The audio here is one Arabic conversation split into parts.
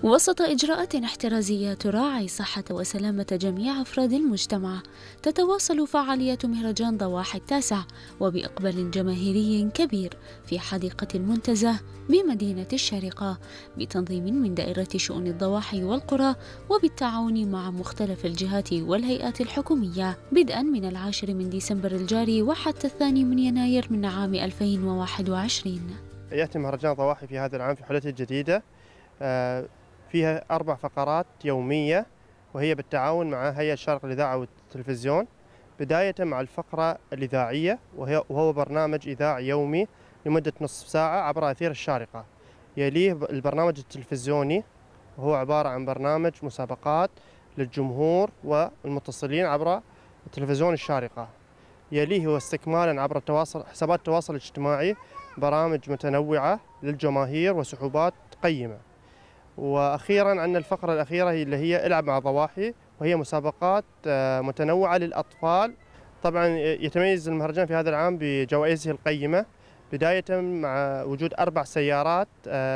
وسط إجراءات احترازية تراعي صحة وسلامة جميع أفراد المجتمع، تتواصل فعاليات مهرجان ضواحي التاسع وبإقبال جماهيري كبير في حديقة المنتزه بمدينة الشارقة، بتنظيم من دائرة شؤون الضواحي والقرى وبالتعاون مع مختلف الجهات والهيئات الحكومية، بدءا من 10 من ديسمبر الجاري وحتى 2 من يناير من عام 2021. يأتي مهرجان ضواحي في هذا العام في حلته الجديدة، فيها 4 فقرات يومية، وهي بالتعاون مع هيئة الشارقة للإذاعة والتلفزيون، بداية مع الفقرة الإذاعية وهو برنامج إذاعي يومي لمدة نصف ساعة عبر أثير الشارقة. يليه البرنامج التلفزيوني، وهو عبارة عن برنامج مسابقات للجمهور والمتصلين عبر تلفزيون الشارقة. يليه واستكمالا عبر حسابات التواصل الاجتماعي برامج متنوعة للجماهير وسحوبات قيمة. وأخيرا عندنا الفقرة الأخيرة اللي هي العب مع ضواحي، وهي مسابقات متنوعة للأطفال. طبعا يتميز المهرجان في هذا العام بجوائزه القيمة، بداية مع وجود 4 سيارات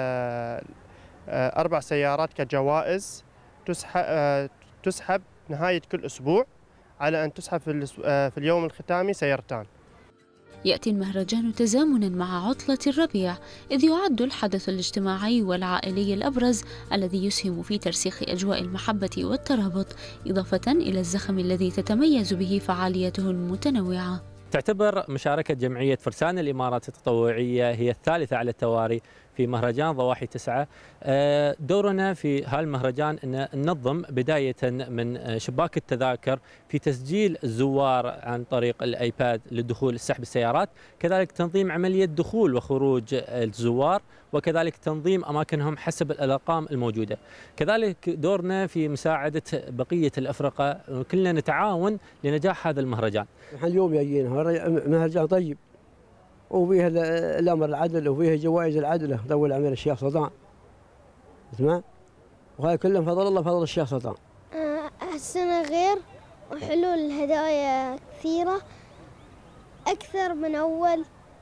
4 سيارات كجوائز تسحب نهاية كل أسبوع، على أن تسحب في اليوم الختامي سيارتان. يأتي المهرجان تزامنا مع عطلة الربيع، إذ يعد الحدث الاجتماعي والعائلي الأبرز الذي يسهم في ترسيخ أجواء المحبة والترابط، إضافة إلى الزخم الذي تتميز به فعاليته المتنوعة. تعتبر مشاركة جمعية فرسان الإمارات التطوعية هي الثالثة على التوالي في مهرجان ضواحي 9. دورنا في هالمهرجان أن ننظم بداية من شباك التذاكر في تسجيل الزوار عن طريق الآيباد للدخول سحب السيارات، كذلك تنظيم عملية دخول وخروج الزوار، وكذلك تنظيم أماكنهم حسب الأرقام الموجودة. كذلك دورنا في مساعدة بقية الأفرقة، كلنا نتعاون لنجاح هذا المهرجان. نحن اليوم جايين مهرجان طيب، وفيها الأمر العدل، وفيها جوائز العدلة، ذوي العمل الشيخ سلطان، تمام، وهذا كله فضل الله، فضل الشيخ سلطان. السنة غير، وحلول الهدايا كثيرة أكثر من أول،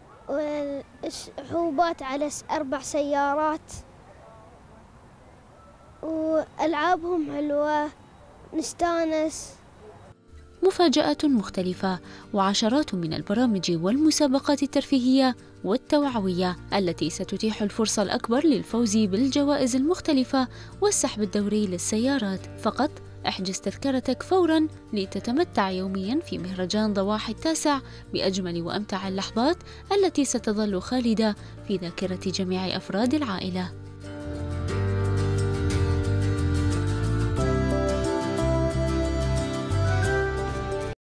وحوبات على 4 سيارات، وألعابهم حلوة نستانس. مفاجآت مختلفة وعشرات من البرامج والمسابقات الترفيهية والتوعوية التي ستتيح الفرصة الأكبر للفوز بالجوائز المختلفة والسحب الدوري للسيارات. فقط احجز تذكرتك فوراً لتتمتع يومياً في مهرجان ضواحي التاسع بأجمل وأمتع اللحظات التي ستظل خالدة في ذاكرة جميع أفراد العائلة.